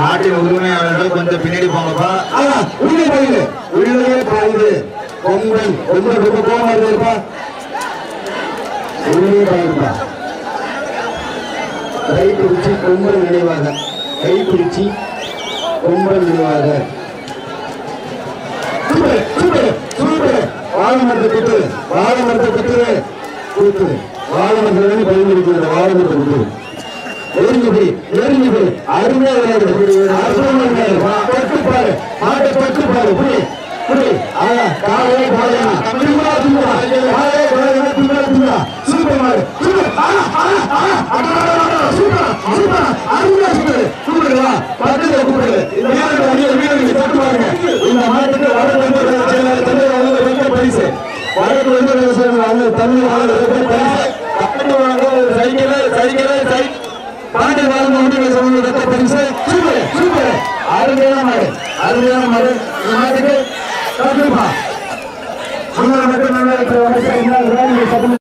மாட்டின் உரிமையாளர்கள் கொஞ்சம் பின்னாடி போங்கப்பா. உள்ளே பாயுது, உள்ளே பாயுது. கொம்பன் ரொம்ப ரொம்ப கோவமா இருப்பா, உள்ளே பாயுதுப்பா. கை பிடிச்சி கொம்பன் நினைவாக, கை பிடிச்சி கொம்பன் நினைவாக. Super super super. வாழமரத்தை குத்து, வாழமரத்தை குத்துரு குத்து, வாழமரத்தை பயன்படுத்துகிற வாழமரத்தை குத்து. நெருங்கிப்படி நெருங்கிப்படி அருமையா விளையாடு, அருமையா பட்டுப்பாரு, மாட்டை பட்டுப்பாரு. புடி புடி காலையே பாயா திரும்பா திரும்பா காலையே பாயா திரும்பா திரும்பா. சூப்பர் மாடு சூப்பர் சூப்பர் சூப்பர் அருமையா சூப்பர் கூப்பிடுங்களா பக்கத்துல கூப்பிடுங்க. வீரர்கள் தொட்டு பாருங்க. இந்த மாட்டுக்கு வடக்கு பரிசு, வடக்கு வந்து தமிழ் பரிசு சைக்கிள் சைக்கிள் சைக்கிள் பாண்டி வாழ்ந்த பரிசு. சூப்பர் சூப்பர் அருமையான மாடு, அருமையான மாடு. இந்த மாட்டுக்கு கண்டிப்பா